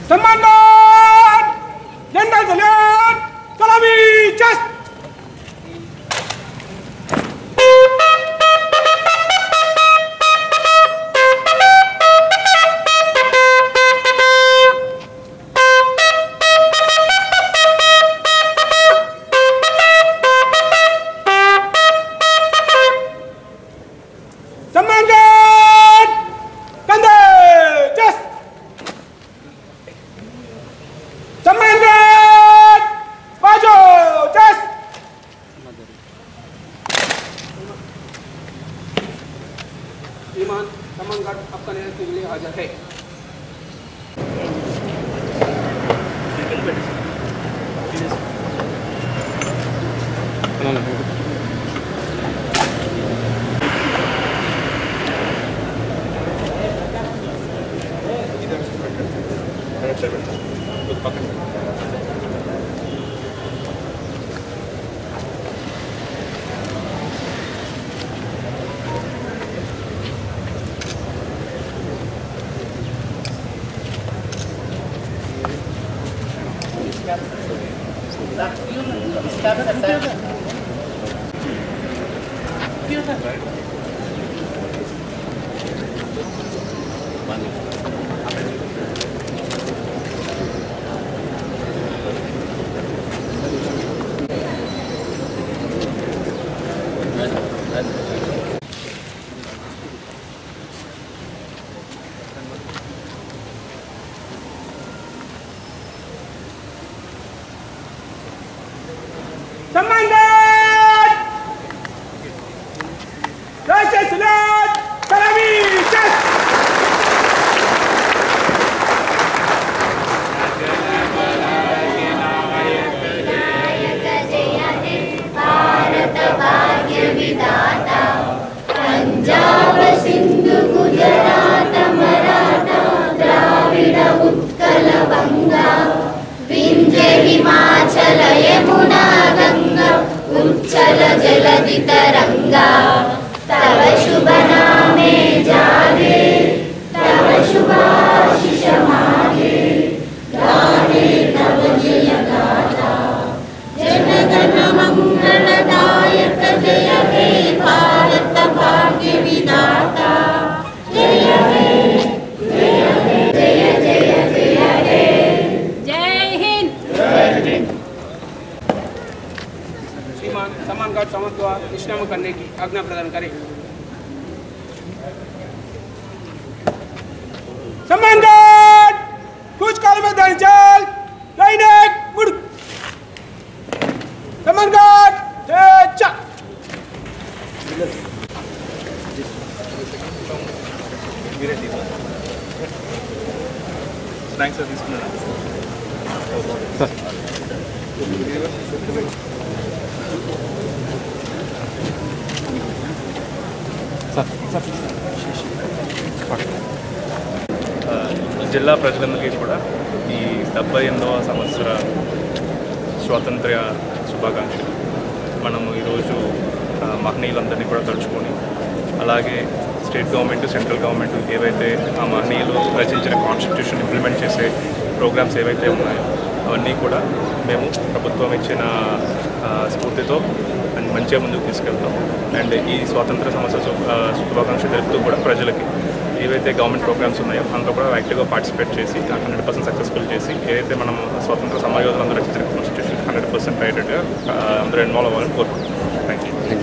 Komandan Jenderal Salyan Salami Chest. Komandan Kande Chest. Komandan Bajo Chest. ईमान commander आपका नेतृत्व के लिए हाजिर है। Komandan Jenderal Salyan Salami Chest. Punjab Sindhu Gujarat Maratha Dravid Utkal बंगा विंध्य हिमाचल यमुना गंगा उच्चल जलधि तरंगा तव शुभ नामे जागे तव शुभाशिष मागे गाने तव जय गाथा जनगण मंगलदायक जय हे भारत भाग्य विधाता जय हे जय हे जय जय जय हे जय हिंद। श्रीमान सम्मान गार्ड समाज द्वारा विश्राम करने की आज्ञा प्रदान करें। सम्मान गार्ड कुछ काल में दाएं चल लाइन एक मुड़। सम्मान गार्ड चल। स्नैक्स తీసుకున్నారా జిల్లా ప్రజలందరికీ కూడా ఈ 78వ సంవత్సర స్వాతంత్ర్య శుభాకాంక్షలు. మనము ఈరోజు మహనీయులందరినీ కూడా తలుచుకొని అలాగే స్టేట్ గవర్నమెంట్ సెంట్రల్ గవర్నమెంట్ ఏవైతే ఆ మహనీయులు రచించిన కాన్స్టిట్యూషన్ ఇంప్లిమెంట్ చేసే ప్రోగ్రామ్స్ ఏవైతే ఉన్నాయో అవన్నీ కూడా మేము ప్రభుత్వం ఇచ్చిన స్ఫూర్తితో అండ్ మంచిగా ముందుకు తీసుకెళ్తాం. అండ్ ఈ స్వాతంత్ర సంవత్సర శుభాకాంక్షలు తెలుపుతూ కూడా ప్రజలకి ఏవైతే గవర్నమెంట్ ప్రోగ్రామ్స్ ఉన్నాయో అందులో కూడా యాక్టివ్గా పార్టిసిపేట్ చేసి 100% సక్సెస్ఫుల్ చేసి ఏదైతే మనం స్వాతంత్ర సమరయోధులందరూ రచించిన కాన్స్టిట్యూషన్ 100% రైటెడ్గా అందరూ ఇన్వాల్వ్ అవ్వాలని కోరుకుంటున్నాం. Thank you.